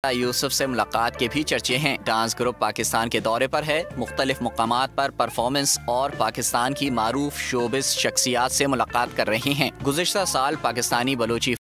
यूसुफ से मुलाकात के भी चर्चे हैं। डांस ग्रुप पाकिस्तान के दौरे पर है। मुख्तलिफ मुकामात पर परफॉर्मेंस और पाकिस्तान की मारूफ शोबिस शख्सियात से मुलाकात कर रहे हैं। गुज़िश्ता साल पाकिस्तानी बलोची